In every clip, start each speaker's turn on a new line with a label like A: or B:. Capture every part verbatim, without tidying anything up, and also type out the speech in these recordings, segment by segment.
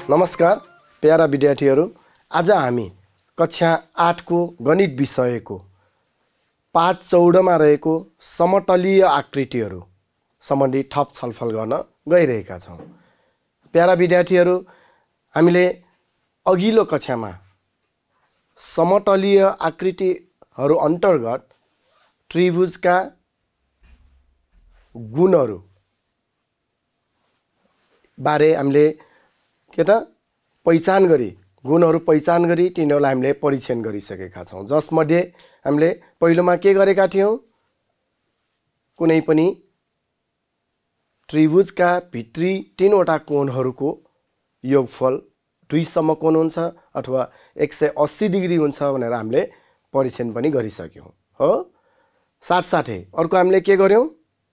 A: नमस्कार प्यारा विद्यार्थीहरू, आज हामी कक्षा आठ को गणित विषयको पाठ चौध मा रहेको समतलीय आकृतिहरू सम्बन्धी थप छलफल गर्न गइरहेका छौं। प्यारा विद्यार्थीहरू, हामीले अघिल्लो कक्षामा समतलीय आकृतिहरू अन्तर्गत त्रिभुजका गुणहरू बारे हामीले के त पहिचान गरी गुणहरू पहिचान गरी तिनीहरूलाई हामीले परीक्षण गरिसकेका छौं। जसमध्ये हामीले पहिलोमा के गरेका थियौं, कुनै पनि त्रिभुजका भित्री तीनवटा कोणहरूको योगफल दुई सम्म कोण हुन्छ अथवा एक सय अस्सी डिग्री हुन्छ भनेर हामीले परीक्षण पनि गरिसक्यौं हो। साथसाथै अर्को हामीले के गर्यौं,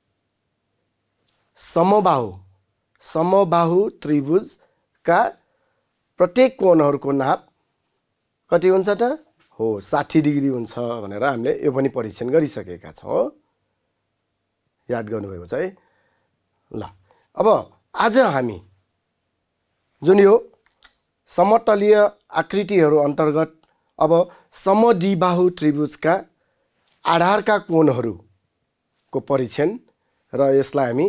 A: समबाहु समबाहु त्रिभुजका प्रत्येक कोणहरूको नाप कति हुन्छ त हो साठी डिग्री हुन्छ भनेर हामीले यो पनि परीक्षण गरिसकेका छौं। याद गर्नुभएको छ है। ल अब आज हामी जुन यो समतलीय आकृतिहरू अन्तर्गत अब समद्विबाहु त्रिभुजका आधारका कोणहरूको परीक्षण र यसलाई हामी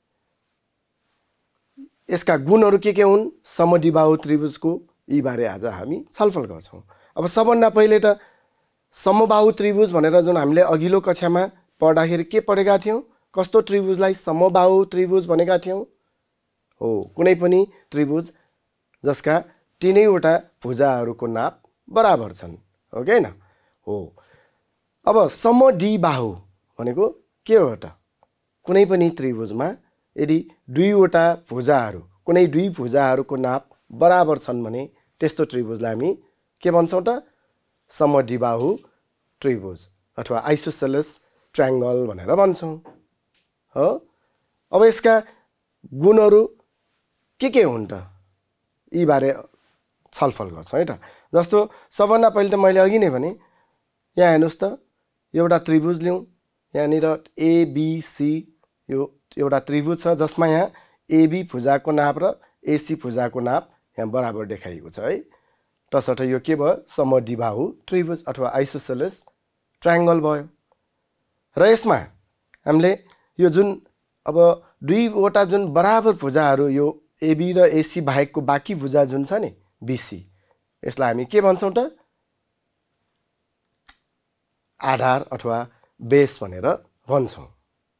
A: यसका गुणहरू के के हुन् समद्विबाहु त्रिभुजको यी बारे आज हामी छलफल गर्छौं। अब सबभन्दा पहिले त समबाहु त्रिभुज भनेर जुन हामीले अघिल्लो कक्षामा पढ्दाखेरि के पढेका थियौं, कस्तो त्रिभुजलाई समबाहु त्रिभुज भनेका थियौं हो कुनै पनि त्रिभुज जसका तीनैवटा भुजाहरूको नाप बराबर छन् हो कि हैन हो। अब समद्विबाहु भनेको के हो त, कुनै पनि त्रिभुजमा यदि दुईवटा भुजाहरू कुनै दुई भुजाहरूको नाप बराबर छन् भने त्यस्तो त्रिभुजलाई हामी के भन्छौं त समद्विबाहु त्रिभुज अथवा आइसोसेलेस ट्रायंगल भनेर भन्छौं हो। अब यसका गुणहरू के के हुन् त यी बारे छलफल गर्छौं है त। जस्तो सबभन्दा पहिले त मैले अघि नै भने, यहाँ हेर्नुस् त एउटा त्रिभुज लिउँ, यहाँनिर एबीसी यो एउटा त्रिभुज छ जसमा यहाँ एबी भुजाको नाप र एसी भुजाको नाप यहाँ बराबर देखाइएको छ है। तसर्थ यो के भयो समद्विबाहु त्रिभुज अथवा आइसोसेलेस ट्रायंगल भयो। र यसमा हामीले यो जुन अब दुईवटा जुन बराबर भुजाहरू यो एबी र एसी बाहेकको बाँकी भुजा जुन छ नि बीसी, यसलाई हामी के भन्छौं त आधार अथवा बेस भनेर भन्छौं।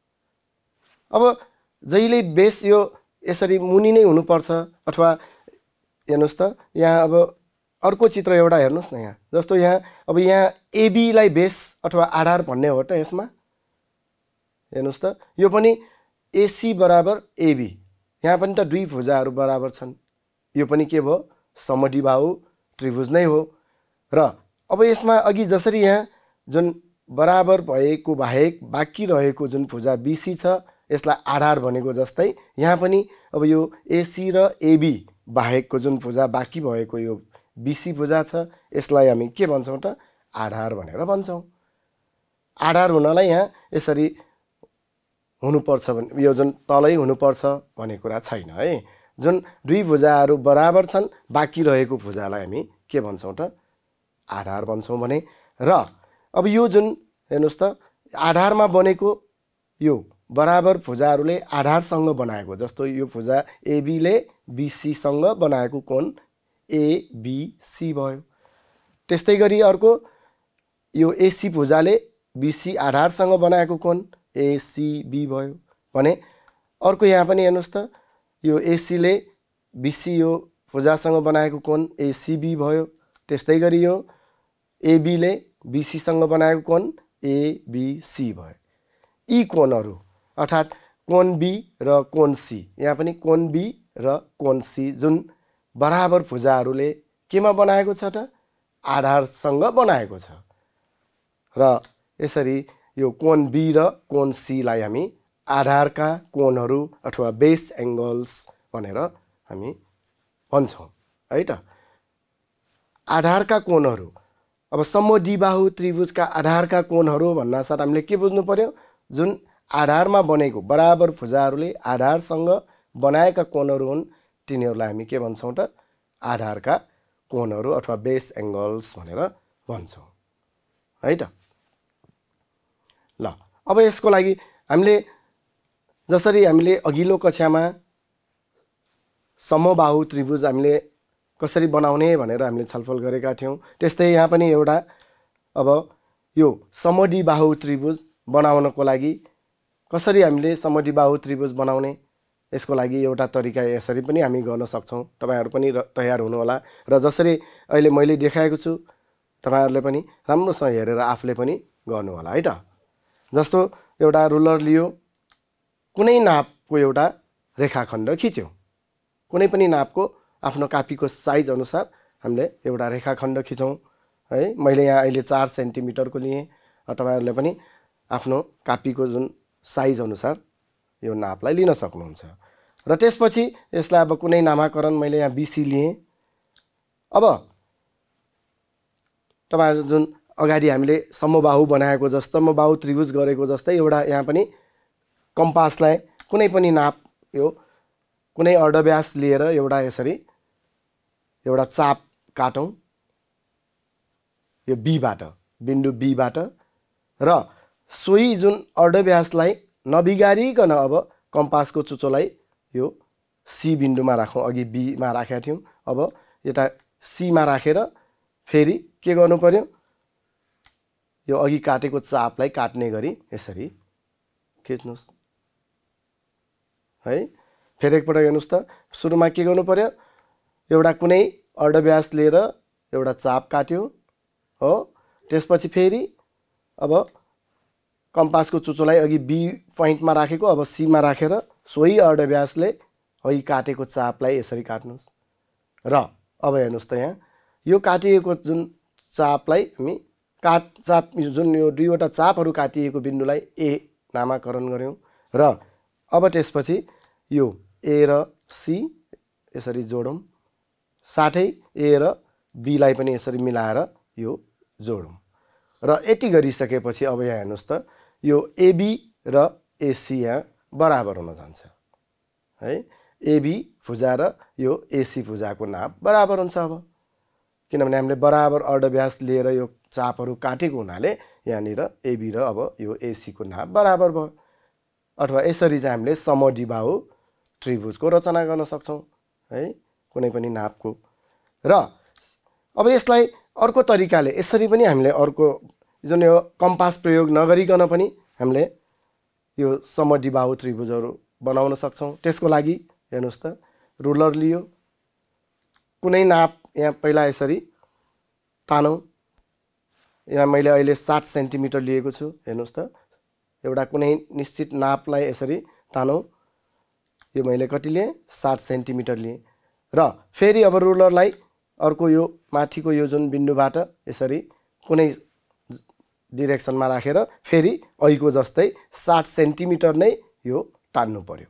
A: अब जहिले बेस यो यसरी मुनि नै हुनुपर्छ अथवा हेर्नुस् त यहाँ अब अर्को चित्र एउटा हेर्नुस् न यहाँ, जस्तो यहाँ अब यहाँ एबी लाई बेस अथवा आधार भन्ने हो त यसमा हेर्नुस् त यो पनि एसी बराबर एबी, यहाँ पनि त दुई भुजाहरू बराबर छन्, यो पनि के भयो समद्विबाहु त्रिभुज नै हो। र अब यसमा अघि जसरी यहाँ जुन बराबर भएको बाहेक बाँकी रहेको जुन भुजा बीसी छ यसलाई आधार भनेको जस्तै यहाँ पनि अब यो एसी र एबी बाहेकको जुन भुजा बाँकी भएको यो बीसी भुजा छ यसलाई हामी के भन्छौं त आधार भनेर भन्छौं। आधार हुनलाई यहाँ यसरी हुनुपर्छ भने यो जुन तलै हुनुपर्छ भन्ने कुरा छैन है। जुन दुई भुजाहरू बराबर छन् बाँकी रहेको भुजालाई हामी के भन्छौं त आधार भन्छौं भने। र अब यो जुन हेर्नुस् त आधारमा बनेको यो बराबर भुजाहरूले आधारसँग बनाएको, जस्तो यो भुजा एबी ले बीसी सँग बनाएको कोण एबीसी भयो। त्यस्तै गरी अर्को यो एसी भुजाले बीसी आधारसँग बनाएको कोण एसीबी भयो भने अर्को यहाँ पनि हेर्नुस् त यो एसी ले बीसी यो भुजासँग बनाएको कोण एसीबी भयो। त्यस्तै गरी यो एबी ले बीसी सँग बनाएको कोण एबीसी भयो। यी कोणहरू अर्थात् कोण बी र कोण सी, यहाँ पनि कोण बी र कोण सी जुन बराबर भुजाहरूले केमा बनाएको छ त आधारसँग बनाएको छ। र यसरी यो कोण बी र कोण सी लाई हामी आधारका कोणहरू अथवा बेस एंगल्स भनेर हामी भन्छौं है त। आधारका कोणहरू अब समद्विबाहु त्रिभुजका आधारका कोणहरू भन्नासाथ हामीले के बुझ्नु पर्यो, जुन आधारमा बनेको बराबर भुजाहरूले आधारसँग बनाएका कोणहरू हुन् तिनीहरूलाई हामी के भन्छौं त आधारका कोणहरू अथवा बेस एङ्गल्स भनेर भन्छौँ है त। ल अब यसको लागि हामीले जसरी हामीले अघिल्लो कक्षामा समबाहु त्रिभुज हामीले कसरी बनाउने भनेर हामीले छलफल गरेका थियौँ, त्यस्तै यहाँ पनि एउटा अब यो समद्विबाहु त्रिभुज बनाउनको लागि कसरी हामीले समद्विबाहु त्रिभुज बनाउने, यसको लागि एउटा तरिका यसरी पनि हामी गर्न सक्छौँ। तपाईहरु पनि तयार हुनु होला र जसरी अहिले मैले देखाएको छु तपाईहरुले पनि राम्रोसँग हेरेर आफूले पनि गर्नु होला है त। जस्तो एउटा रुलर लियो, कुनै नापको एउटा रेखाखण्ड खिच्यो, कुनै पनि नापको आफ्नो कापीको साइज अनुसार हामीले एउटा रेखाखण्ड खिचौँ है। मैले यहाँ अहिले चार सेन्टिमिटरको लिएँ, तपाईहरुले पनि आफ्नो कापीको जुन साइज अनुसार यो नापलाई लिन सक्नुहुन्छ। र त्यसपछि यसलाई अब कुनै नामाकरण मैले यहाँ बीसी लिएँ। अब तपाईहरु जुन अगाडि हामीले समबाहु बनाएको जस्तो समबाहु त्रिभुज गरेको जस्तै एउटा यहाँ पनि कम्पासलाई कुनै पनि नाप यो कुनै अर्धव्यास लिएर एउटा यसरी एउटा चाप काटौँ यो बी बाट, बिन्दु बी बाट, र सोही जुन अर्धव्यासलाई नबिगारिकन अब कम्पासको चुचोलाई यो सी बिन्दुमा राखौँ। अघि बी मा राखेका थियौँ, अब यता सी मा राखेर फेरि के गर्नु पर्यो, यो अघि काटेको चापलाई काट्ने गरी यसरी खिच्नुस् है। फेरि एकपटक हेर्नुस् त, सुरुमा के गर्नु पर्यो, एउटा कुनै अर्धव्यास लिएर एउटा चाप काट्यो हो, त्यसपछि फेरि अब कम्पासको चुचोलाई अघि बी पोइन्टमा राखेको अब सी मा राखेर सोही अर्धव्यासले अघि काटेको चापलाई यसरी काट्नुस्। र अब हेर्नुस् त, यहाँ यो काटिएको जुन चापलाई हामी काट चाप जुन यो दुईवटा चापहरू काटिएको बिन्दुलाई ए नामाकरण गर्यौं र अब त्यसपछि यो ए र सी यसरी जोडौं, साथै ए र बी लाई पनि यसरी मिलाएर यो जोडौं। र यति गरिसकेपछि अब यहाँ हेर्नुस् त, यो एबी र एसी यहाँ बराबर हुन जान्छ है। एबी भुजा र यो एसी भुजाको नाप बराबर हुन्छ अब, किनभने हामीले बराबर अर्धव्यास लिएर यो चापहरू काटेको हुनाले यहाँनिर एबी र अब यो एसी को नाप बराबर भयो। अथवा यसरी चाहिँ हामीले समद्विबाहु त्रिभुजको रचना गर्न सक्छौं है, कुनै पनि नापको। र अब यसलाई अर्को तरिकाले यसरी पनि हामीले अर्को जुन यो कम्पास प्रयोग नगरिकन पनि हामीले यो समद्विबाहु त्रिभुजहरू बनाउन सक्छौं। त्यसको लागि हेर्नुस् त, रुलर लियो, कुनै नाप यहाँ पहिला यसरी तानौं। यहाँ मैले अहिले साठ सेन्टिमिटर लिएको छु, हेर्नुस् त, एउटा कुनै निश्चित नापलाई यसरी तानौं। यो मैले कति लिएँ, साठ सेन्टिमिटर लिएँ। र फेरि अब रुलरलाई अर्को यो माथिको यो जुन बिन्दुबाट यसरी कुनै डिरेक्सनमा राखेर फेरि अहिलेको जस्तै साठ सेन्टिमिटर नै यो तान्नु पर्यो।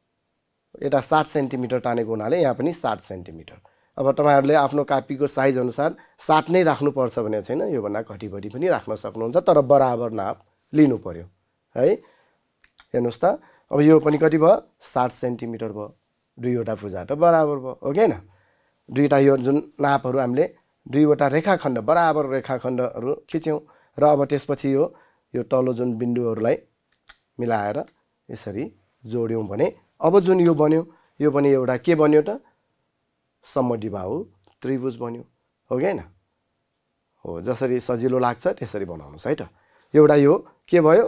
A: यता साठ सेन्टिमिटर तानेको हुनाले यहाँ पनि साठ सेन्टिमिटर। अब तपाईहरुले आफ्नो कापीको साइज अनुसार साठ नै राख्नु पर्छ भने छैन, यो भन्दा घटी बढी पनि राख्न सक्नुहुन्छ, तर बराबर नाप लिनु पर्यो है। हेर्नुस् त, अब यो पनि कति भयो, साठ सेन्टिमिटर भयो। दुईवटा भुजा त बराबर भयो हो हैन। दुईटा यो जुन नापहरू हामीले दुईवटा रेखाखण्ड बराबर रेखाखण्डहरू खिच्यौं र अब त्यसपछि यो यो तल्लो जुन बिन्दुहरूलाई मिलाएर यसरी जोड्यौं भने अब जुन यो बन्यो, यो पनि एउटा के बन्यो त, समद्विबाहु त्रिभुज बन्यो हो हैन। हो, जसरी सजिलो लाग्छ त्यसरी बनाउनुस् है त। एउटा यो के भयो,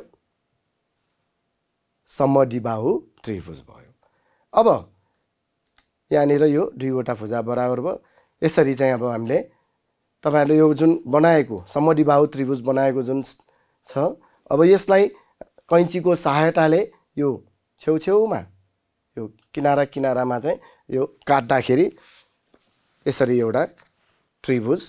A: समद्विबाहु त्रिभुज भयो। अब यहाँनिर यो दुईवटा भुजा बराबर भयो। यसरी चाहिँ अब हामीले तपाईहरुले यो जुन बनाएको समद्विबाहु त्रिभुज बनाएको जुन छ, अब यसलाई कैंचीको सहायताले यो छेउछेउमा यो किनारा किनारामा चाहिँ यो काट्दाखेरि यसरी एउटा त्रिभुज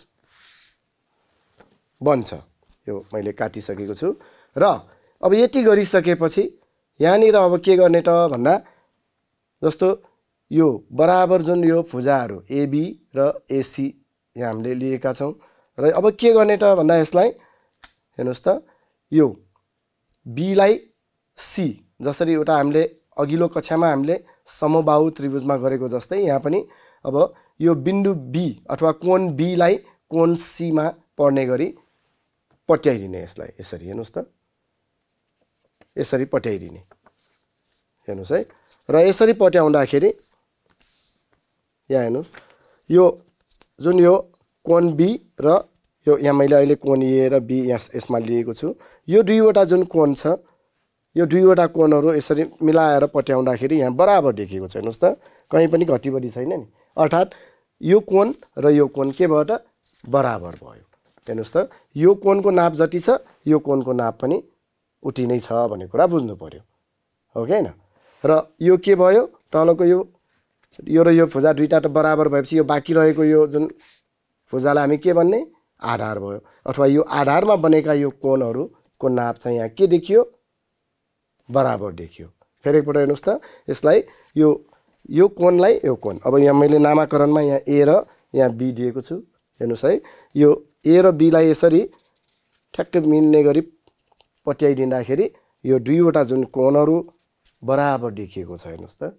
A: बन्छ। यो मैले काटिसकेको छु। र अब यति गरिसकेपछि यहाँनिर अब के गर्ने त भन्दा, जस्तो यो बराबर जुन यो भुजाहरू एबी र एसी यहाँ हामीले लिएका छौं र अब के गर्ने त भन्दा यसलाई हेर्नुस् त, यो बी लाई सी, जसरी एउटा हामीले अघिल्लो कक्षामा हामीले समबाहु त्रिभुजमा गरेको जस्तै यहाँ पनि अब यो बिन्दु बी अथवा कोण बी लाई कोण सी मा पर्ने गरी पट्याइदिने यसलाई यसरी हेर्नुस् त यसरी पट्याइदिने हेर्नुस् है र यसरी पट्याउँदाखेरि यहाँ हेर्नुस् यो जुन यो कोण बी र यो यहाँ मैले अहिले कोण ए र बी यसमा लिएको छु यो दुईवटा जुन कोण छ यो दुईवटा कोणहरू यसरी मिलाएर पट्याउँदाखेरि यहाँ बराबर देखिएको छ हेर्नुस् त कहीँ पनि घटी बढी छैन नि अर्थात् यो कोण र यो कोण के भयो त बराबर भयो हेर्नुस् त यो कोणको नाप जति छ यो कोणको नाप पनि उति नै छ भन्ने कुरा बुझ्नु पर्यो हो कि हैन र यो के भयो तलको यो यो र यो भुजा दुईटा त बराबर भएपछि यो बाँकी रहेको यो जुन भुजालाई हामी के भन्ने आधार भयो अथवा यो आधारमा बनेका यो कोणहरूको नाप चाहिँ यहाँ के देखियो बराबर देखियो फेरि एकपल्ट हेर्नुस् त यसलाई यो यो कोणलाई यो कोण अब यहाँ मैले नामाकरणमा यहाँ ए र यहाँ बी दिएको छु हेर्नुस् है यो ए र बी लाई यसरी ठ्याक्कै मिल्ने गरी पट्याइदिँदाखेरि यो दुईवटा जुन कोणहरू बराबर देखिएको छ हेर्नुस् त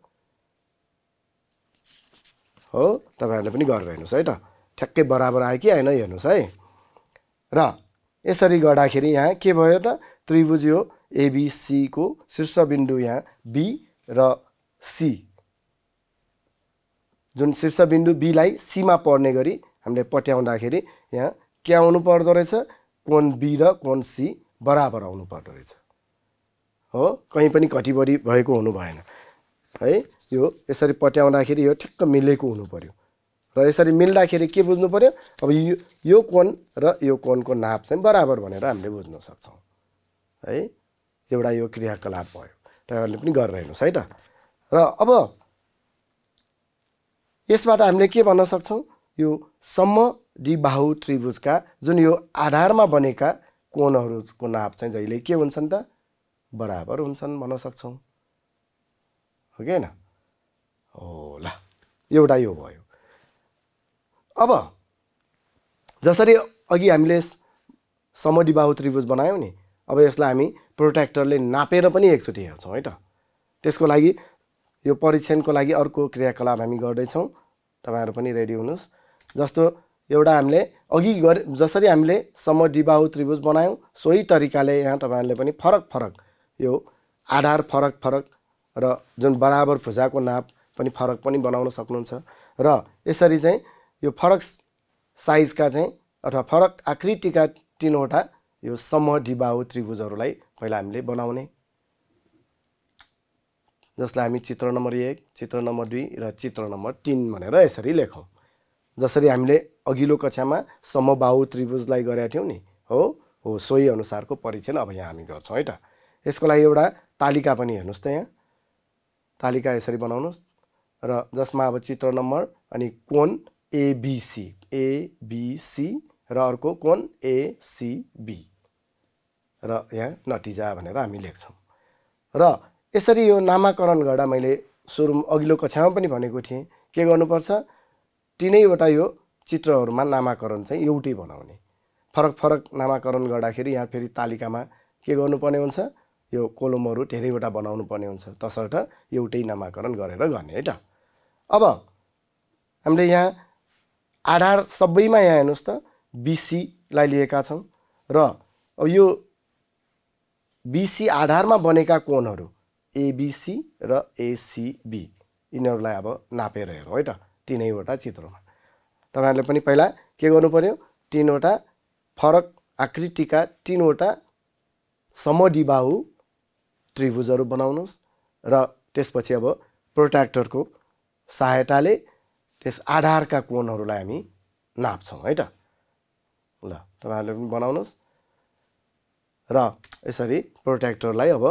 A: हो तपाईहरुले पनि गरेर हेर्नुस् है त ठ्याक्कै बराबर आयो कि हैन हेर्नुस् है र यसरी गर्दाखेरि यहाँ के भयो त त्रिभुज यो एबीसी को शीर्षबिन्दु यहाँ बी र सी जुन शीर्षबिन्दु बी लाई सी मा पर्ने गरी हामीले पट्याउँदाखेरि यहाँ के आउनु पर्दो रहेछ कोण बी र कोण सी बराबर आउनु पर्दो रहेछ हो कहीं पनि घटी बढी भएको हुनु भएन है यो यसरी पट्याउँदाखेरि यो ठ्याक्क मिलेको हुनु पर्यो र यसरी मिल्दाखेरि के बुझ्नु पर्यो अब यो यो कोण र यो कोणको नाप चाहिँ बराबर भनेर हामीले बुझ्न सक्छौं है एउटा यो क्रियाकलाप भयो तपाईहरुले पनि गरेर हेर्नुस् है त र अब यसबाट हामीले के भन्न सक्छौं यो समद्विबाहु त्रिभुजका जुन यो आधारमा बनेका कोणहरूको नाप चाहिँ जहिले के हुन्छन् त बराबर हुन्छन् भन्न सक्छौं हो कि हैन हो ल एउटा यो भयो अब जसरी अघि हामीले समद्विबाहु त्रिभुज बनायौं नि अब यसलाई हामी प्रोट्र्याक्टरले नापेर पनि एकचोटी हेर्छौं है त त्यसको लागि यो परीक्षणको लागि अर्को क्रियाकलाप हामी गर्दै छौं तपाईहरु पनि रेडी हुनुस् जस्तो एउटा हामीले अघि गरे जसरी हामीले समद्विबाहु त्रिभुज बनायौं सोही तरिकाले यहाँ तपाईहरुले पनि फरक फरक यो आधार फरक फरक र जुन बराबर भुजाको नाप पनि फरक पनि बनाउन सक्नुहुन्छ र यसरी चाहिँ यो फरक साइजका चाहिँ अथवा फरक आकृतिका तीनवटा यो समद्विबाहु त्रिभुजहरुलाई पहिला हामीले बनाउने जसलाई हामी चित्र नम्बर एक चित्र नम्बर दुई र चित्र नम्बर तीन भनेर यसरी लेखौं जसरी हामीले अघिल्लो कक्षामा समबाहु त्रिभुजलाई गरेका थियौं नि हो हो सोही अनुसारको परीक्षण अब यहाँ हामी गर्छौं है त यसको लागि एउटा तालिका पनि हेर्नुस् त यहाँ तालिका यसरी बनाउनुस् र जसमा अब चित्र नम्बर अनि कोण एबीसी एबीसी र अर्को कोण एसीबी र यहाँ नतिजा भनेर हामी लेख्छौं र यसरी यो नामाकरण गर्दा मैले सुरु अघिल्लो कक्षामा पनि भनेको थिएँ के गर्नुपर्छ तीनैवटा यो चित्रहरुमा नामाकरण चाहिँ एउटै बनाउने फरक फरक नामाकरण गर्दाखेरि यहाँ फेरि तालिकामा के गर्नुपर्ने हुन्छ यो कोलमहरु धेरैवटा बनाउनु पर्ने हुन्छ तसर्थ एउटै नामाकरण गरेर गर्ने है त अब हामीले यहाँ आधार सबैमा यहाँ हेर्नुस् त बीसी लाई लिएका छौं र अब यो बीसी आधारमा बनेका कोणहरु एबीसी र एसीबी यिनीहरुलाई अब नापेर हेरौं है त तीनैवटा चित्रमा तपाईहरुले पनि पहिला के गर्नु पर्यो तीनवटा फरक आकृतिका तीनवटा समद्विबाहु त्रिभुजहरु बनाउनुस् र त्यसपछि अब प्रोट्र्याक्टरको सहायताले त्यस आधारका कोणहरुलाई हामी नाप्छौं है त ल तपाईहरुले पनि बनाउनुस् र यसरी प्रोट्र्याक्टरलाई अब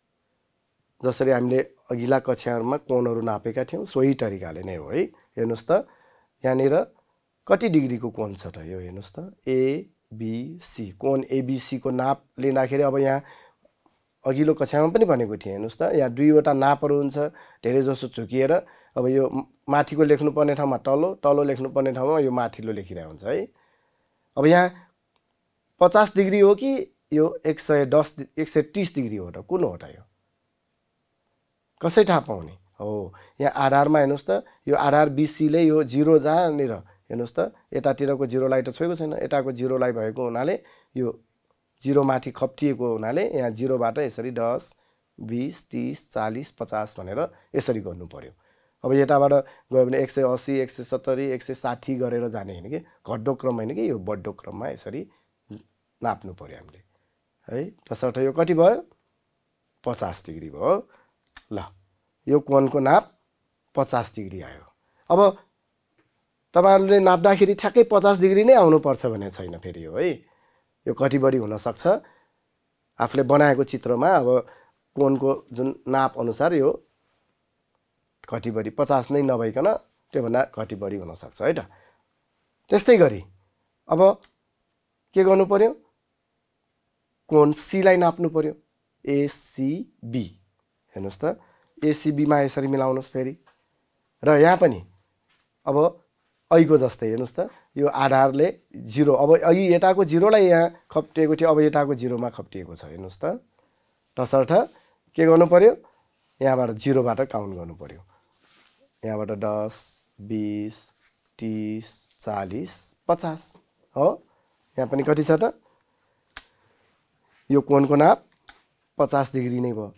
A: जसरी हामीले अघिल्ला कक्षाहरुमा कोणहरु नापेका थियौं सोही तरिकाले नै हो है हेर्नुस् त यहाँनिर कति डिग्रीको कोण छ त यो हेर्नुस् त एबीसी कोण एबीसी को नाप लिँदाखेरि अब यहाँ अघिल्लो कक्षामा पनि भनेको थिएँ हेर्नुस् त यहाँ दुईवटा नापहरु हुन्छ धेरै जसो झुकिएर अब यो माथिको लेख्नु पर्ने ठाउँमा तल्लो तल्लो लेख्नु पर्ने ठाउँमा यो माथिल्लो लेखिरहेको हुन्छ है अब यहाँ पचास डिग्री हो कि यो एक सय दस एक सय तीस डिग्री हो त कुन हो त यो कसै थाहा पाउने हो यहाँ आधारमा हेर्नुहोस् त यो आधार बिसीले यो जिरो जहाँनिर हेर्नुहोस् त यतातिरको जिरोलाई त छोएको छैन यताको जिरोलाई भएको हुनाले यो जिरो माथि खप्टिएको हुनाले यहाँ जिरोबाट यसरी दस बीस तीस चालीस पचास भनेर यसरी गर्नु पर्यो। अब यताबाट गयो भने एक सय अस्सी एक सय सत्तरी एक सय साठी गरेर जाने होइन कि घट्दो क्रम होइन कि यो बढ्दो क्रममा यसरी नाप्नु पर्यो हामीले है। तसर्थ यो कति भयो पचास डिग्री भयो। ल यो कोणको नाप पचास डिग्री आयो। अब तपाईहरुले नाप्दाखेरि ठ्याक्कै पचास डिग्री नै आउनुपर्छ भन्ने छैन फेरि हो है। यो कति बढी हुन सक्छ आफूले बनाएको चित्रमा अब कोणको जुन नाप अनुसार यो कति बढी पचास नै नभइकन त्योभन्दा कति बढी हुन सक्छ है त। त्यस्तै गरी अब के गर्नु पर्यो कोण सी लाई नाप्नु पर्यो एसीबी हेर्नुस् त एसीबी मा यसरी मिलाउनुस् फेरि र यहाँ पनि अब अहिको जस्तै हेर्नुस् त यो आधारले जिरो अब अघि यताको जिरोलाई यहाँ खप्टिएको थियो अब यताको जिरोमा खप्टिएको छ हेर्नुस् त। तसर्थ के गर्नु पर्यो यहाँबाट जिरोबाट काउन्ट गर्नु पर्यो यहाँबाट दस बीस तीस चालीस पचास हो। यहाँ पनि कति छ त यो कोणको नाप पचास डिग्री नै भयो।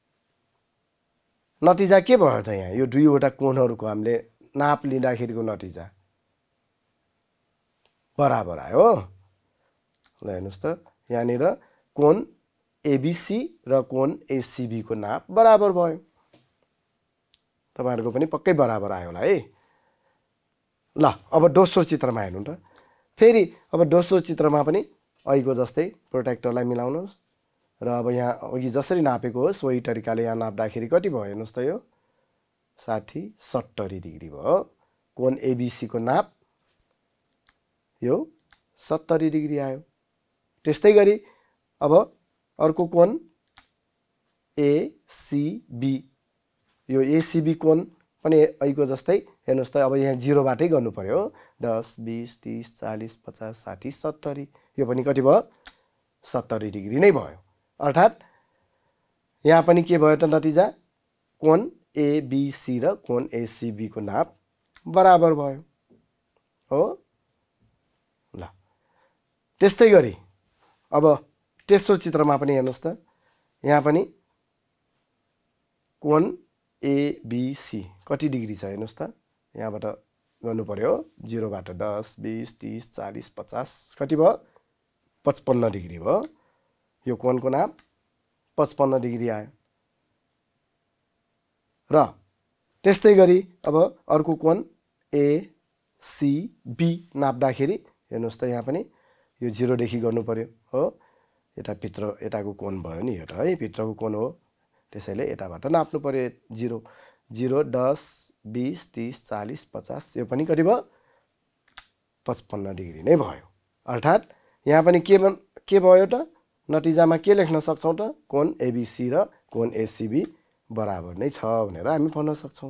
A: नतिजा के भयो त यहाँ यो दुईवटा कोणहरूको हामीले नाप लिँदाखेरिको नतिजा बराबर आयो। ल हेर्नुस् त यहाँनिर कोण एबीसी र कोण एसीबी को नाप बराबर भयो। तपाईहरुको पनि पक्कै बराबर आयो होला है। ल अब दोस्रो चित्रमा हेर्नु त फेरि अब दोस्रो चित्रमा पनि अहिको जस्तै प्रोटेक्टरलाई मिलाउनुस् र अब यहाँ अघि जसरी नापेको हो सोही तरिकाले यहाँ नाप्दाखेरि कति भयो हेर्नुस् त यो साठी सत्तरी डिग्री भयो। कोण एबीसी को नाप यो सत्तरी डिग्री आयो। त्यस्तै गरी अब अर्को कोण एसीबी यो एसीबी कोण पनि अहिको जस्तै हेर्नुस् त अब यहाँ जिरो बाटै गर्नु पर्यो दस बीस तीस चालीस पचास साठी सत्तरी यो पनि कति भयो सत्तरी डिग्री नै भयो। अर्थात् यहाँ पनि के भयो त नतिजा कोण एबीसी र कोण एसीबी को नाप बराबर भयो हो। ल त्यस्तै गरी अब तेस्रो चित्रमा पनि हेर्नुस् त यहाँ पनि कोण एबीसी कति डिग्री छ हेर्नुस् त यहाँबाट गर्नु पर्यो जिरोबाट दस बीस तीस चालीस पचास कति भयो पचपन्न डिग्री भयो। यो कोणको नाप पचपन्न डिग्री आयो। र त्यस्तै गरी अब अर्को कोण एसीबी नाप्दाखेरि हेर्नुस् त यहाँ पनि यो जिरो देखि गर्नु पर्यो हो। यता भित्र यताको कोण भयो नि यो त है भित्रको कोण हो त्यसैले यताबाट नाप्नु पर्यो जिरो जिरो दस बीस तीस चालीस पचास यो पनि कति भयो पचपन्न डिग्री नै भयो। अर्थात् यहाँ पनि के के भयो त नतिजामा के लेख्न सक्छौं त कोण एबीसी र कोण एसीबी बराबर नै छ भनेर हामी भन्न सक्छौं।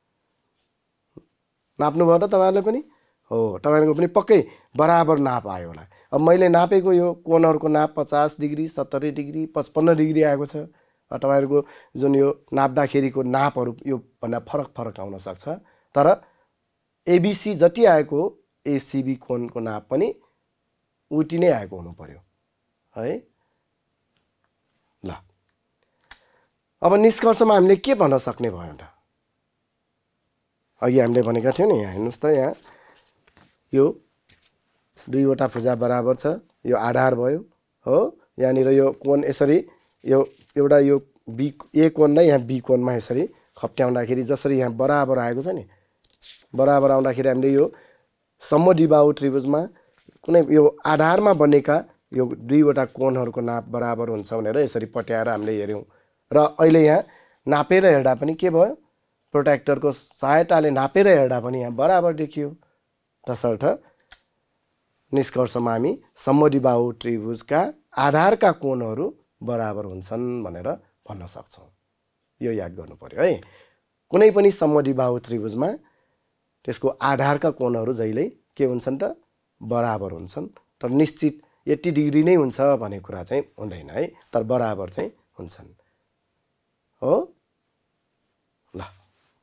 A: नाप्नु भयो त तपाईहरुले पनि हो तपाईहरुको पनि पक्कै बराबर नाप आयो होला। अब मैले नापेको यो कोणहरुको नाप पचास डिग्री सत्तरी डिग्री पचपन्न डिग्री आएको छ। तपाईहरुको जुन यो नाप्दाखेरिको नापहरु यो भन्दा फरक फरक आउन सक्छ तर एबीसी जति आएको एसीबी कोणको नाप पनि उति नै आएको हुनु पर्यो है। ल अब निष्कर्षमा हामीले के भन्न सक्ने भयो त अघि हामीले भनेका थियौ नि यहाँ हेर्नुस् त यहाँ यो दुईवटा भुजा बराबर छ यो आधार भयो हो। यहाँनिर यो कोण यसरी यो एउटा यो बी ए कोणलाई यहाँ बी कोणमा यसरी खप्ट्याउँदाखेरि जसरी यहाँ बराबर आएको छ नि बराबर आउँदाखेरि हामीले यो समद्विबाहु त्रिभुजमा कुनै यो आधारमा बनेका यो दुईवटा कोणहरुको नाप बराबर हुन्छ भनेर यसरी पट्याएर हामीले हेर्यौं र अहिले यहाँ नापेर हेर्दा पनि के भयो प्रोट्र्याक्टरको सहायताले नापेर हेर्दा पनि यहाँ बराबर देखियो। तसर्थ निष्कर्षमा हामी समद्विबाहु त्रिभुजका आधारका कोणहरु बराबर हुन्छन् भनेर भन्न सक्छौं। यो याद गर्नु पर्यो है। कुनै पनि समद्विबाहु त्रिभुजमा त्यसको आधारका कोणहरु जहिले के हुन्छन् त बराबर हुन्छन् तर निश्चित यति डिग्री नै हुन्छ भन्ने कुरा चाहिँ हुँदैन है तर बराबर चाहिँ हुन्छन् हो। ल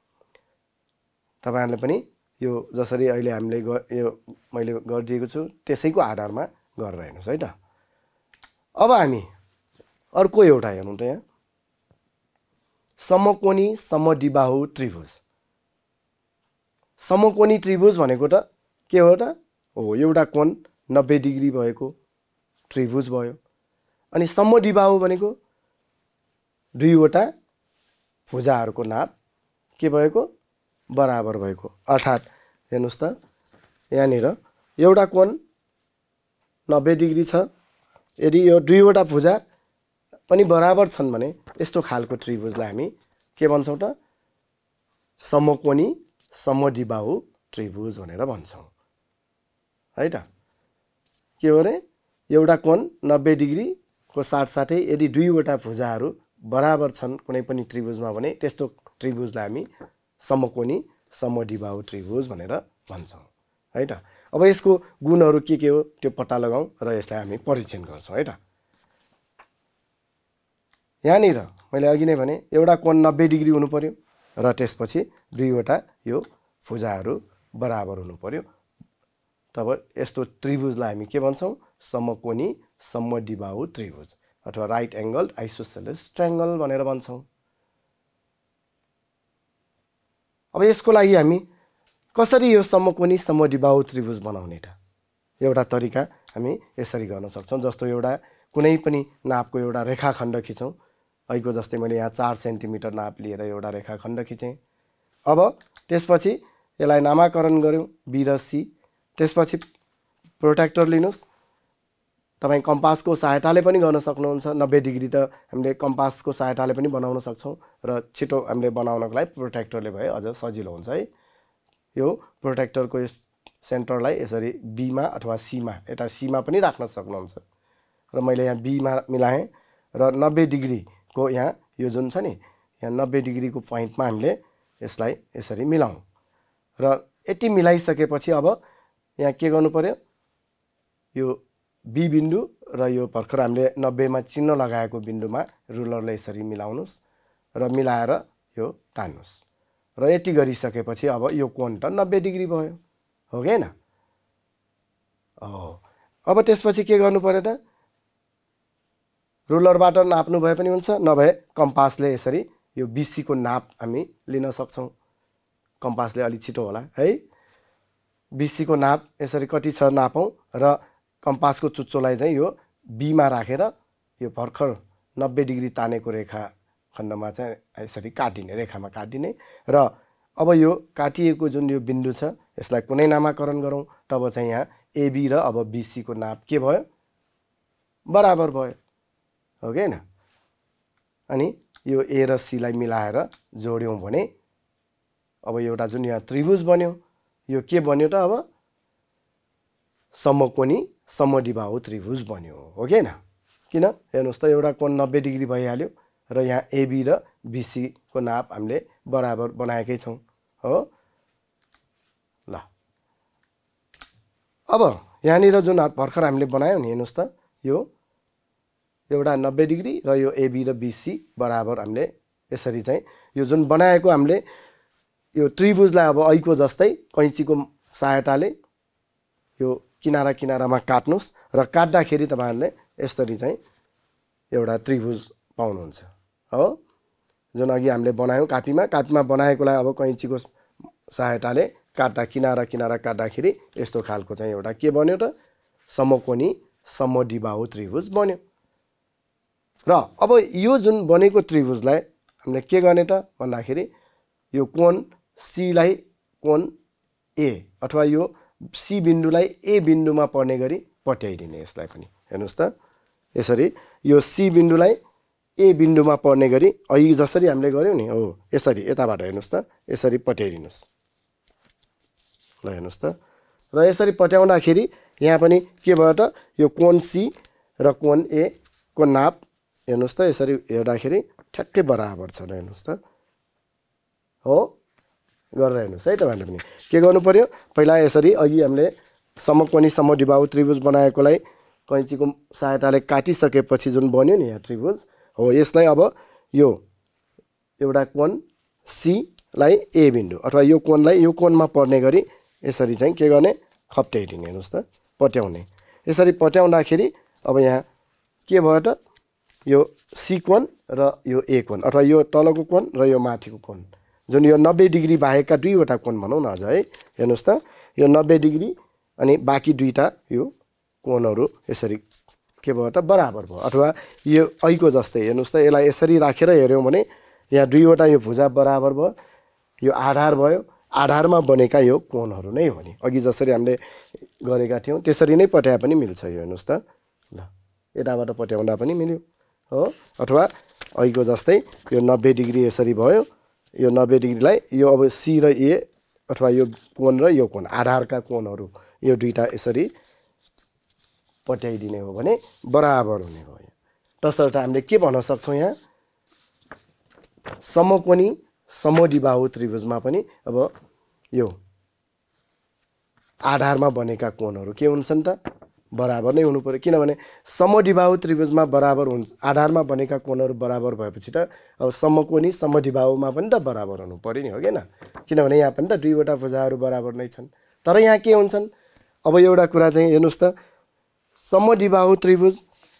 A: तपाईहरुले पनि यो जसरी अहिले हामीले यो मैले गरिदिएको छु त्यसैको आधारमा गरेर हेर्नुस् है त। अब हामी अर्को एउटा हेरौँ त यहाँ समकोणी समद्विबाहु त्रिभुज। समकोणी त्रिभुज भनेको त के हो त? हो एउटा कोण नब्बे डिग्री भएको त्रिभुज भयो। अनि समद्विबाहु भनेको दुईवटा भुजाहरूको नाप के भएको बराबर भएको। अर्थात् हेर्नुस् त यहाँनिर एउटा कोण नब्बे डिग्री छ, यदि यो दुईवटा भुजा पनि बराबर छन् भने यस्तो खालको त्रिभुजलाई हामी के भन्छौँ त? समकोणी समद्विबाहु त्रिभुज भनेर भन्छौँ है त। के हो रे? एउटा कोण नब्बे डिग्री को साथसाथै यदि दुईवटा भुजाहरू बराबर छन् कुनै पनि त्रिभुजमा भने त्यस्तो त्रिभुजलाई हामी समकोणी समद्विबाहु त्रिभुज भनेर भन्छौँ है त। अब यसको गुणहरू के के हो त्यो पत्ता लगाउँ र यसलाई हामी परीक्षण गर्छौँ है त। यहाँनिर मैले अघि नै भने एउटा कोण नब्बे डिग्री हुनु पर्यो र त्यसपछि दुईवटा यो भुजाहरू बराबर हुनु पर्यो। तब यस्तो त्रिभुजलाई हामी के भन्छौँ? समकोणी समद्विबाहु त्रिभुज अथवा राइट एंगल्ड आइसोसेलेस ट्रायंगल भनेर भन्छौँ। अब यसको लागि हामी कसरी यो समकोणी समद्विबाहु त्रिभुज बनाउने त? एउटा तरिका हामी यसरी गर्न सक्छौँ। जस्तो एउटा कुनै पनि नापको एउटा रेखाखण्ड खिचौँ। अहिलेको जस्तै मैले यहाँ चार सेन्टिमिटर नाप लिएर एउटा रेखाखण्ड खिचेँ। अब त्यसपछि यसलाई नामाकरण गर्यौँ बी र सी। त्यसपछि प्रोट्र्याक्टर लिनुस्। तपाईं कम्पासको सहायताले पनि गर्न सक्नुहुन्छ। नब्बे डिग्री त हामीले कम्पासको सहायताले पनि बनाउन सक्छौँ र छिटो हामीले बनाउनको लागि प्रोट्र्याक्टरले भए अझ सजिलो हुन्छ है। यो प्रोट्र्याक्टरको यस सेन्टरलाई यसरी बीमा अथवा सीमा यता सीमा पनि राख्न सक्नुहुन्छ। र मैले यहाँ बीमा मिलाएँ र नब्बे डिग्रीको यहाँ यो जुन छ नि यहाँ नब्बे डिग्रीको पोइन्टमा हामीले यसलाई यसरी मिलाउँ र यति मिलाइसकेपछि अब यहाँ के गर्नु पर्यो? यो बी बिन्दु र यो भर्खर हामीले नब्बे मा चिन्ह लगाएको बिन्दुमा रुलरले यसरी मिलाउनुस् र मिलाएर यो तान्नुस् र यति गरिसकेपछि अब यो कोण त नब्बे डिग्री भयो हो कि हैन? हो। अब त्यसपछि के गर्नु पर्यो त? रुलरबाट नाप्नु भए पनि हुन्छ, नभए कम्पासले यसरी यो बीसी को नाप हामी लिन सक्छौं। कम्पासले अलि छिटो होला है। बीसी को नाप यसरी कति छ नापौं र कम्पासको चुच्चोलाई चाहिँ यो बी मा राखेर यो भर्खर नब्बे डिग्री तानेको रेखा खण्डमा चाहिँ यसरी काटिने रेखामा काटिने र अब यो काटिएको जुन यो बिन्दु छ यसलाई कुनै नामाकरण गरौँ। तब चाहिँ यहाँ एबी र अब बीसी को नाप के भयो? बराबर भयो हो कि हैन? अनि यो ए र सी लाई मिलाएर जोड्यौं भने अब एउटा जुन यहाँ त्रिभुज बन्यो यो के बन्यो त? अब समकोणी समद्विबाहु त्रिभुज बन्यो हो कि हैन? किन हेर्नुस् त एउटा कोण नब्बे डिग्री भइहाल्यो र यहाँ एबी र बीसी को नाप हामीले बराबर बनाएकै छौं हो। ल अब यहाँनिर जुन भर्खर हामीले बनायौं नि हेर्नुस् त यो एउटा नब्बे डिग्री र यो एबी र बीसी बराबर हामीले यसरी चाहिँ यो जुन बनाएको हामीले यो त्रिभुजलाई अब ऐको जस्तै कैंचीको सहायताले यो किनारा किनारामा काट्नुस् र काट्दाखेरि तपाईहरुले यसरी चाहिँ एउटा त्रिभुज पाउनुहुन्छ हो। जुन अघि हामीले बनायौं कापीमा कापीमा बनाएकोलाई अब कैंचीको सहायताले काट्दा किनारा किनारा काट्दाखेरि यस्तो खालको चाहिँ एउटा के बन्यो त? समकोणी समद्विबाहु त्रिभुज बन्यो। र अब यो जुन बनेको त्रिभुजलाई हामीले के गर्ने त भन्दाखेरि यो कोण सी लाई कोण ए अथवा यो सी बिन्दुलाई ए बिन्दुमा पर्ने गरी पट्याइदिने। यसलाई पनि हेर्नुस् त यसरी यो सी बिन्दुलाई ए बिन्दुमा पर्ने गरी अघि जसरी हामीले गर्यौं नि हो यसरी यताबाट हेर्नुस् त यसरी पट्याइदिनुस्। ल हेर्नुस् त र यसरी पट्याउँदाखेरि यहाँ पनि के भयो त? यो कोण सी र कोण ए को नाप हेर्नुस् त यसरी हेर्दाखेरि ठ्याक्कै बराबर छ हेर्नुस् त हो। गरेर हेर्नुस् है तपाईहरुले पनि के गर्नु पर्यो? पहिला यसरी अघि हामीले समकोणी समद्विबाहु त्रिभुज बनाएकोलाई कैंचीको सहायताले काटिसकेपछि जुन बन्यो नि यहाँ त्रिभुज हो यसलाई अब यो एउटा कोण सी बिन्दुलाई ए बिन्दु अथवा यो कोणलाई यो कोणमा पर्ने गरी यसरी चाहिँ के गर्ने खप्ट्याइदिने हेर्नुस् त पट्याउने यसरी पट्याउँदाखेरि अब यहाँ के भयो त यो सी कोण र यो ए कोण अथवा यो तलको कोण र यो माथिको कोण जुन यो नब्बे डिग्री बाहेकका दुईवटा कोण भनौँ न अझ है हेर्नुस् त यो नब्बे डिग्री अनि बाँकी दुईटा यो कोणहरू यसरी के भयो त बराबर भयो अथवा यो ऐको जस्तै हेर्नुस् त यसलाई यसरी राखेर हेर्यौँ भने यहाँ दुईवटा यो भुजा बराबर भयो यो आधार भयो आधारमा बनेका यो कोणहरू नै हो नि अघि जसरी हामीले गरेका थियौँ त्यसरी नै पट्याए पनि मिल्छ यो हेर्नुस् त ल यताबाट पट्याउँदा पनि मिल्यो हो अथवा ऐको जस्तै यो नब्बे डिग्री यसरी भयो यो नब्बे डिग्रीलाई यो अब सी र ए अथवा यो कोण र यो कोण आधारका कोणहरू यो दुईटा यसरी पट्याइदिने हो भने बराबर हुने भयो तसर्थ हामीले के भन्न सक्छौँ यहाँ समकोणी समद्विबाहु त्रिभुजमा पनि अब यो आधारमा बनेका कोणहरू के हुन्छन् त बराबर नै हुनु पर्यो किनभने समद्विबाहु त्रिभुजमा बराबर हुन्छ आधारमा बनेका कोणहरू बराबर भएपछि त अब समकोणी समद्विबाहुमा पनि त बराबर हुनु पर्यो नि हो किन किनभने यहाँ पनि त दुईवटा भुजाहरू बराबर नै छन् तर यहाँ के हुन्छन् अब एउटा कुरा चाहिँ हेर्नुस् त समद्विबाहु त्रिभुज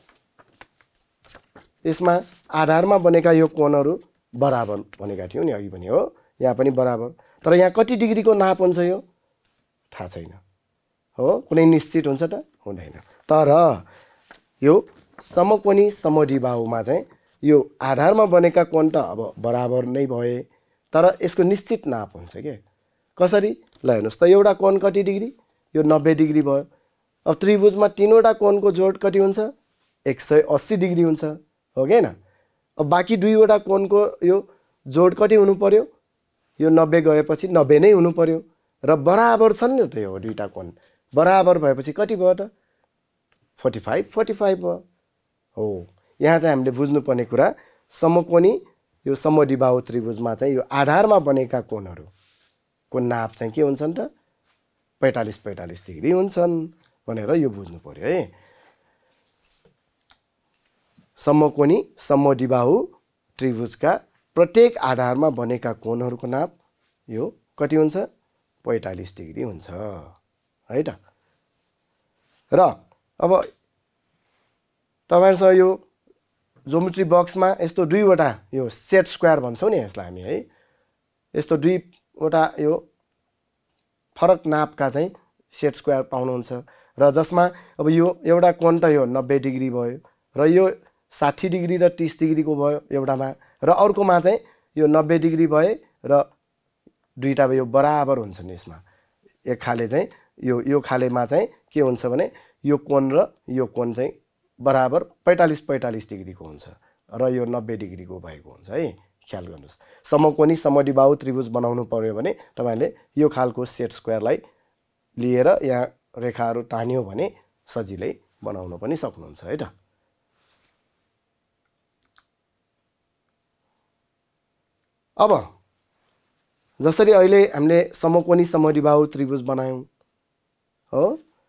A: यसमा आधारमा बनेका यो कोणहरू बराबर भनेका थियौँ नि अघि पनि हो यहाँ पनि बराबर तर यहाँ कति डिग्रीको नाप हुन्छ यो थाहा छैन हो कुनै निश्चित हुन्छ त हुँदैन तर यो समकोणी समद्विबाहुमा चाहिँ यो आधारमा बनेका कोण त अब बराबर नै भए तर यसको निश्चित नाप हुन्छ के कसरी ल हेर्नुस् त एउटा कोण कति डिग्री यो नब्बे डिग्री भयो अब त्रिभुजमा तीनवटा कोणको जोड कति हुन्छ एक सय अस्सी डिग्री हुन्छ हो कि हैन अब बाँकी दुईवटा कोणको यो जोड कति हुनु पर्यो यो नब्बे गएपछि नब्बे नै हुनु पर्यो र बराबर छन् नि त यो दुईटा कोण बराबर भएपछि कति भयो त पैँतालीस पैँतालीस भयो हो यहाँ चाहिँ हामीले बुझ्नुपर्ने कुरा समकोणी यो समद्विबाहु त्रिभुजमा चाहिँ यो आधारमा बनेका कोणहरूको नाप चाहिँ के हुन्छन् त पैँतालीस पैँतालीस डिग्री हुन्छन् भनेर यो बुझ्नु पर्यो है समकोणी समद्विबाहु त्रिभुजका प्रत्येक आधारमा बनेका कोणहरूको नाप यो कति हुन्छ पैँतालीस डिग्री हुन्छ है त र अब तपाईहरुसँग यो ज्योमेट्री बक्समा यस्तो दुईवटा यो सेट स्क्वायर भन्छौँ नि यसलाई हामी है यस्तो दुईवटा यो फरक नापका चाहिँ सेट स्क्वायर पाउनुहुन्छ र जसमा अब यो एउटा कोण त यो नब्बे डिग्री भयो र यो साठी डिग्री र तीस डिग्रीको भयो एउटामा र अर्कोमा चाहिँ यो नब्बे डिग्री भए र दुईटा यो बराबर हुन्छन् यसमा एक खाले चाहिँ यो यो खालेमा चाहिँ के हुन्छ भने यो कोण र यो कोण चाहिँ बराबर पैँतालीस पैँतालीस डिग्रीको हुन्छ र यो नब्बे डिग्रीको भएको हुन्छ है ख्याल गर्नुस् समकोणी समद्विबाहु त्रिभुज बनाउनु पर्यो भने तपाईले यो खालको सेट स्क्वायरलाई लिएर यहाँ रेखाहरू तान्यो भने सजिलै बनाउन पनि सक्नुहुन्छ है त अब जसरी अहिले हामीले समकोणी समद्विबाहु त्रिभुज बनायौं हो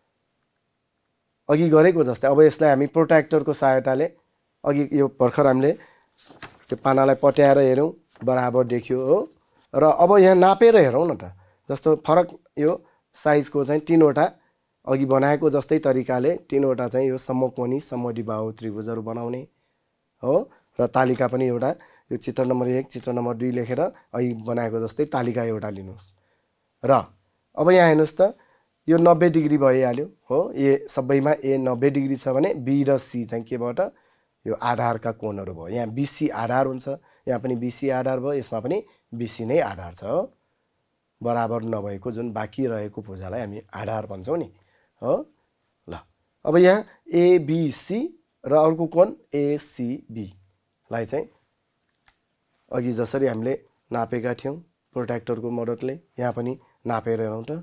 A: अघि गरेको जस्तै अब यसलाई हामी प्रोट्र्याक्टरको सहायताले अघि यो भर्खर हामीले त्यो पानालाई पट्याएर हेर्यौं बराबर देखियो हो र अब यहाँ नापेर हेरौं न त जस्तो फरक यो साइजको चाहिँ तीनवटा अघि बनाएको जस्तै तरिकाले तीनवटा चाहिँ यो समकोणी समद्विबाहु त्रिभुजहरू बनाउने हो र तालिका पनि एउटा यो चित्र नम्बर एक चित्र नम्बर दुई लेखेर अघि बनाएको जस्तै तालिका एउटा लिनुहोस् र अब यहाँ हेर्नुस् त यो नब्बे डिग्री भइहाल्यो हो ए सबैमा ए नब्बे डिग्री छ भने बी र सी चाहिँ के भयो त यो आधारका कोणहरू भयो यहाँ बीसी आधार हुन्छ यहाँ पनि बीसी आधार भयो यसमा पनि बीसी नै आधार छ हो बराबर नभएको जुन बाँकी रहेको भुजालाई हामी आधार भन्छौं नि हो ल अब यहाँ एबीसी र अर्को कोण एसीबी लाई चाहिँ अघि जसरी हामीले नापेका थियौं प्रोट्र्याक्टरको मद्दतले यहाँ पनि नापेर हेरौं त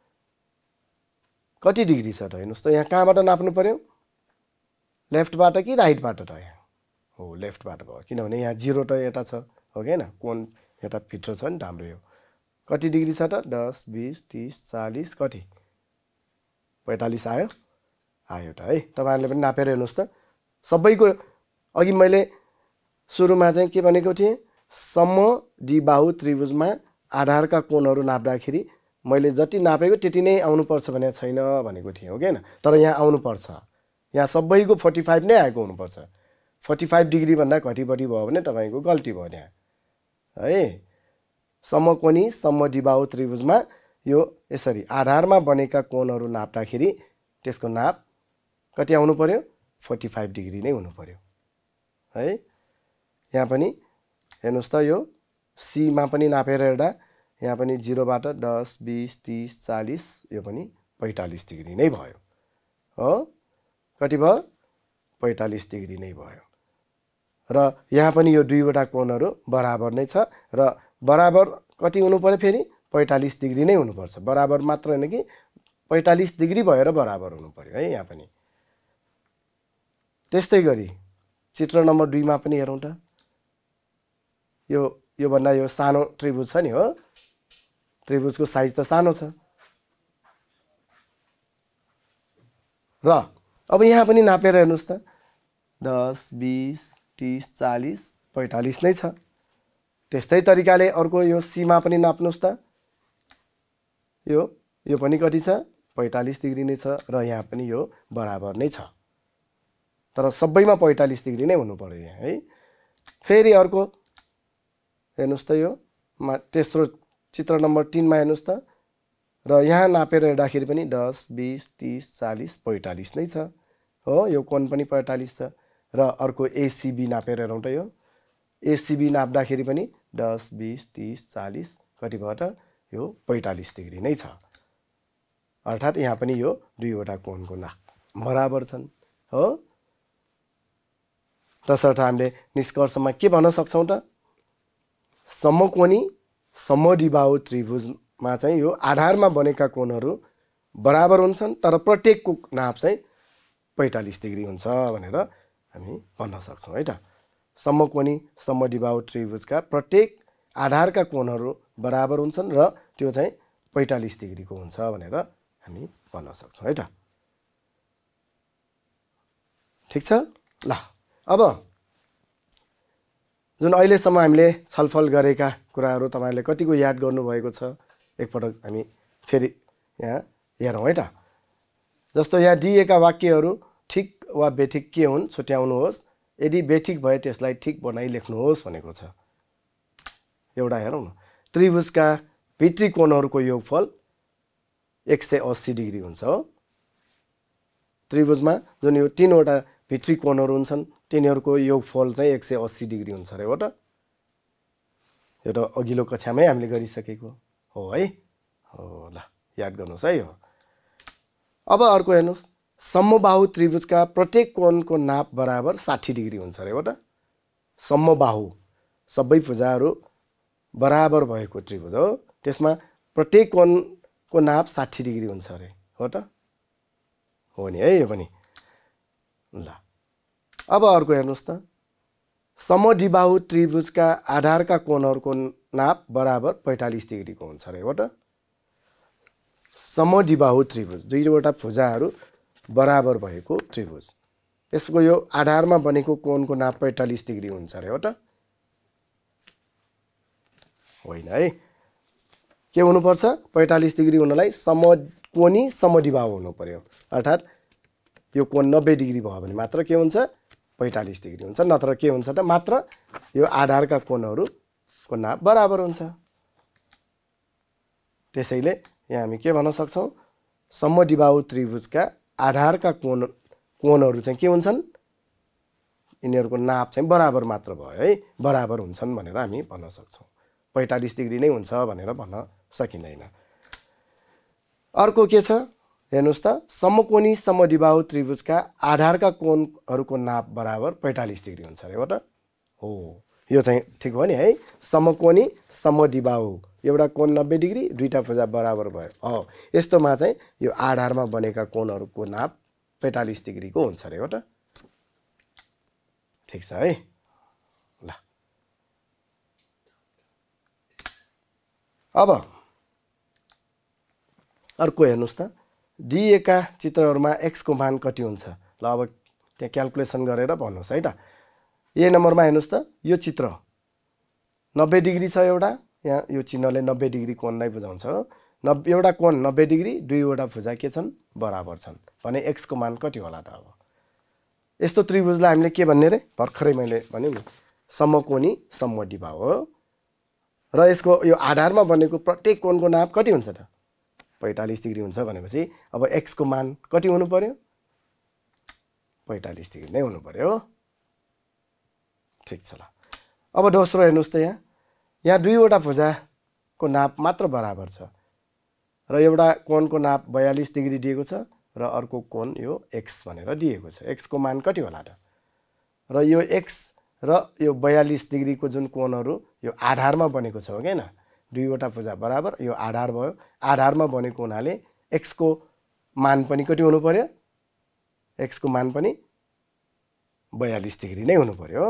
A: कति डिग्री छ त हेर्नुस् त यहाँ कहाँबाट नाप्नु पर्यो लेफ्टबाट कि राइटबाट त यहाँ हो लेफ्टबाट भयो किनभने यहाँ जिरो त यता छ हो कि हैन कोण यता भित्र छ नि त हाम्रो यो कति डिग्री छ त दस बीस तीस चालीस कति पैँतालीस आयो आयो त है तपाईहरुले पनि नापेर हेर्नुस् त सबैको अघि मैले सुरुमा चाहिँ के भनेको थिएँ समद्विबाहु त्रिभुजमा आधारका कोणहरू नाप्दाखेरि मैले जति नापेको त्यति नै आउनुपर्छ भने छैन भनेको थिएँ हो किन, तर यहाँ आउनुपर्छ। यहाँ सबैको फोर्टी फाइभ नै आएको हुनुपर्छ। फोर्टी फाइभ डिग्री भन्दा घटी बढी भयो भने तपाईँको गल्ती भयो यहाँ है। समकोणी समद्विबाहु त्रिभुजमा यो यसरी आधारमा बनेका कोणहरू नाप्दाखेरि त्यसको नाप कति आउनु पर्यो, फोर्टी फाइभ डिग्री नै हुनु पर्यो है। यहाँ पनि हेर्नुहोस् त, यो सीमा पनि नापेर हेर्दा यहाँ पनि जिरोबाट दस बिस तिस चालिस यो पनि पैँतालिस डिग्री नै भयो हो। कति भयो, पैँतालिस डिग्री नै भयो। र यहाँ पनि यो दुईवटा कोणहरू बराबर नै छ र बराबर कति हुनु पर्यो, फेरि पैँतालिस डिग्री नै हुनुपर्छ। बराबर मात्र होइन कि पैँतालिस डिग्री भएर बराबर हुनु पर्यो है यहाँ पनि। त्यस्तै गरी चित्र नम्बर दुईमा पनि हेरौँ त। यो योभन्दा यो सानो त्रिभुज छ नि हो, त्रिभुजको साइज त सानो छ र अब यहाँ पनि नापेर हेर्नुहोस् त, दस बिस तिस चालिस पैँतालिस नै छ। त्यस्तै तरिकाले अर्को यो सीमा पनि नाप्नुहोस् त, यो यो पनि कति छ, पैँतालिस डिग्री नै छ र यहाँ पनि यो बराबर नै छ, तर सबैमा पैँतालिस डिग्री नै हुनु पर्यो यहाँ है। फेरि अर्को हेर्नुहोस् त, यो मा तेस्रो चित्र नम्बर तीनमा हेर्नुहोस् त, र यहाँ नापेर हेर्दाखेरि पनि दस बिस तिस चालिस पैँतालिस नै छ हो। यो कोण पनि पैँतालिस छ र अर्को एसीबी नापेर हेरौँ त। यो एसीबी नाप्दाखेरि पनि दस बिस तिस चालिस कति भयो त, यो पैँतालिस डिग्री नै छ। अर्थात् यहाँ पनि यो दुईवटा कोणको नाप बराबर छन् हो। तसर्थ हामीले निष्कर्षमा के भन्न सक्छौँ त, समकोणी समद्विबाहु त्रिभुजमा चाहिँ यो आधारमा बनेका कोणहरू बराबर हुन्छन्, तर प्रत्येकको नाप चाहिँ पैँतालिस डिग्री हुन्छ भनेर हामी भन्न सक्छौँ है त। समकोणी समद्विबाहु त्रिभुजका प्रत्येक आधारका कोणहरू बराबर हुन्छन् र त्यो चाहिँ पैँतालिस डिग्रीको हुन्छ भनेर हामी भन्न सक्छौँ है त। ठिक छ ल। अब जुन अहिलेसम्म हामीले छलफल गरेका कुराहरू तपाईँहरूले कतिको याद गर्नुभएको छ, एकपटक हामी फेरि यहाँ हेरौँ है त। जस्तो यहाँ दिएका वाक्यहरू ठिक वा बेठिक के हुन् छुट्याउनुहोस्, यदि बेठिक भए त्यसलाई ठिक बनाई लेख्नुहोस् भनेको छ। एउटा हेरौँ न, त्रिभुजका भित्री कोणहरूको योगफल एक सय अस्सी डिग्री हुन्छ हो। त्रिभुजमा जुन यो तीनवटा भित्री कोणहरू हुन्छन् तिनीहरूको योगफल चाहिँ एक सय अस्सी डिग्री हुन्छ अरे हो त। यो त अघिल्लो कक्षामै हामीले गरिसकेको हो है हो। ल याद गर्नुहोस् है यो। अब अर्को हेर्नुहोस्, समबाहु त्रिभुजका प्रत्येक कोणको नाप बराबर साठी डिग्री हुन्छ अरे हो त। समबाहु सबै भुजाहरू बराबर भएको त्रिभुज हो, त्यसमा प्रत्येक कोणको नाप साठी डिग्री हुन्छ अरे हो त। हो नि है यो पनि। ल अब अर्को हेर्नुहोस् त, समद्विबाहु त्रिभुजका आधारका कोणहरूको नाप बराबर पैँतालिस डिग्रीको हुन्छ अरे हो त। समद्विबाहु त्रिभुज दुईवटा भुजाहरू बराबर भएको त्रिभुज, त्यसको यो आधारमा बनेको कोणको नाप पैँतालिस डिग्री हुन्छ अरे हो त। होइन है, के हुनुपर्छ, पैँतालिस डिग्री हुनलाई समकोणी समद्विबाहु हुनु पर्यो। अर्थात् यो कोण नब्बे डिग्री भयो भने मात्र के हुन्छ, पैँतालिस डिग्री हुन्छ, नत्र के हुन्छ त मात्र यो आधारका कोणहरूको नाप बराबर हुन्छ। त्यसैले यहाँ हामी के भन्न सक्छौँ, समद्विबाहु त्रिभुजका आधारका कोण कोणहरू चाहिँ के हुन्छन्, यिनीहरूको नाप चाहिँ बराबर मात्र भयो है, बराबर हुन्छन् भनेर हामी भन्न सक्छौँ। पैँतालिस डिग्री नै हुन्छ भनेर भन्न सकिँदैन। अर्को के छ हेर्नुहोस् त, समकोणी समद्विबाहु त्रिभुजका आधारका कोणहरूको नाप बराबर पैँतालिस डिग्री हुन्छ अरे हो त। हो यो चाहिँ ठिक हो नि है। समकोणी समद्विबाहु एउटा कोण नब्बे डिग्री, दुईटा भुजा बराबर भयो हो, यस्तोमा चाहिँ यो आधारमा बनेका कोणहरूको नाप पैँतालिस डिग्रीको हुन्छ अरे हो त। ठिक छ है। ल अब अर्को हेर्नुहोस् त, दिएका चित्रहरूमा एक्सको मान कति हुन्छ। ल अब त्यहाँ क्यालकुलेसन गरेर भन्नुहोस् है त। ए नम्बरमा हेर्नुहोस् त, यो चित्र नब्बे डिग्री छ एउटा यहाँ यो चिन्हले नब्बे डिग्री कोणलाई बुझाउँछ हो। नब्बे एउटा कोण नब्बे डिग्री दुईवटा भुजा के छन् बराबर छन् भने x को मान कति होला त। अब यस्तो त्रिभुजलाई हामीले के भन्ने रे भर्खरै मैले भने नि समकोणी समद्विबाहु हो र यसको यो आधारमा बनेको प्रत्येक कोणको नाप कति हुन्छ त पैंतालीस डिग्री हुन्छ भनेपछि अब x को मान कति हुनु पर्यो पैंतालीस डिग्री नै हुनु पर्यो हो। ठीक छ ल। अब दोस्रो हेर्नुस् त यहाँ यहाँ दुईवटा भुजाको नाप मात्र बराबर छ र एउटा कोणको नाप बयालीस डिग्री दिएको छ र अर्को कोण यो x भनेर दिएको छ। x को मान कति होला त र यो x र यो बयालीस डिग्री को जुन कोणहरू यो आधारमा बनेको छ हो के हैन दुईवटा भुजा बराबर यो आधार भयो आधारमा बनेको हुनाले x को मान पनि कति हुनु पर्यो x को मान पनि बयालीस डिग्री नै हुनु पर्यो।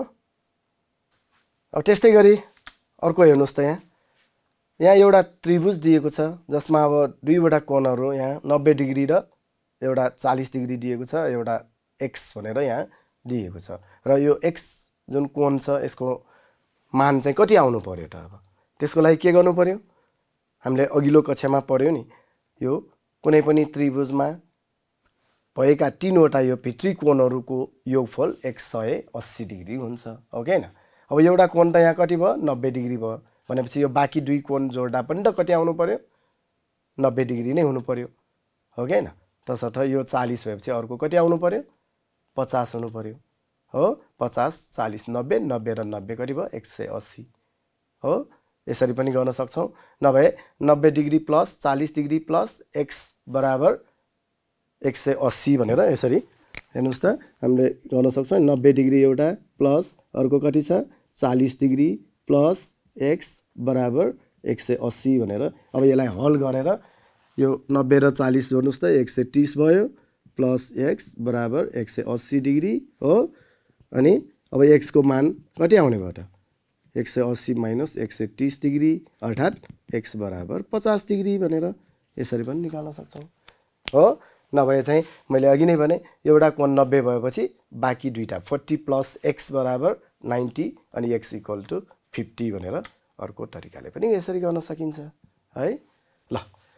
A: अब त्यस्तै गरी अर्को हेर्नुस् त यहाँ यहाँ एउटा त्रिभुज दिएको छ जसमा अब दुईवटा कोणहरू यहाँ नब्बे डिग्री र एउटा चालीस डिग्री दिएको छ एउटा x भनेर यहाँ दिएको छ र यो x जुन कोण छ यसको मान चाहिँ कति आउनु पर्यो त। अब त्यसको लागि के गर्नु पर्यो हामीले अघिल्लो कक्षामा पढ्यो नि यो कुनै पनि त्रिभुजमा भएका तीनवटा यो भित्री कोणहरूको योगफल एक सय अस्सी डिग्री हुन्छ हो के हैन। अब एउटा कोण त यहाँ कति भयो नब्बे डिग्री भयो भनेपछि यो बाँकी दुई कोण जोड्दा पनि त कति आउनु पर्यो नब्बे डिग्री नै हुनु पर्यो हो के हैन। तसर्थ यो चालीस भएपछि अर्को कति आउनु पर्यो पचास हुनु पर्यो हो। पचास चालीस नब्बे नब्बे र नब्बे कति भयो एक सय अस्सी हो। यसरी पनि गर्न सक्छौं नभए नब्बे डिग्री प्लस चालीस डिग्री प्लस x बराबर एक सय अस्सी भनेर यसरी हेर्नुस् त हामीले गर्न सक्छौं। नब्बे डिग्री एउटा प्लस अर्को कति छ चालीस डिग्री प्लस x बराबर एक सय अस्सी भनेर अब यसलाई हल गरेर यो नब्बे र चालीस जोड्नुस् त एक सय तीस भयो प्लस x बराबर एक सय अस्सी डिग्री हो। अनि अब x को मान कति आउने भयो त एक सय अस्सी माइनस एक सय तीस डिग्री अर्थात x बराबर पचास डिग्री भनेर यसरी पनि निकाल्न सक्छौं हो। नभए चाहिँ मैले अघि नै भने एउटा कोण नब्बे भएपछि बाँकी दुईटा चालीस प्लस x बराबर नब्बे अनि x इक्वल टु पचास भनेर अर्को तरिकाले पनि यसरी गर्न सकिन्छ है। ल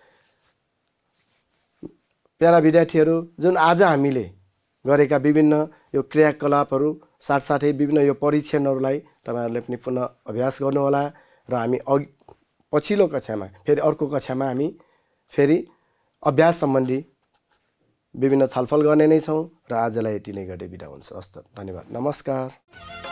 A: प्यारा विद्यार्थीहरू जुन आज हामीले गरेका विभिन्न यो क्रियाकलापहरू साथसाथै विभिन्न यो परीक्षणहरूलाई तपाईहरुले पनि पुनः अभ्यास गर्नु होला र हामी अघि पछिल्लो कक्षामा फेरि अर्को कक्षामा हामी फेरि अभ्यास सम्बन्धी विभिन्न छलफल गर्ने नै छौं र आजलाई यति नै गर्दै बिदा हुन्छ। हस्त धन्यवाद नमस्कार।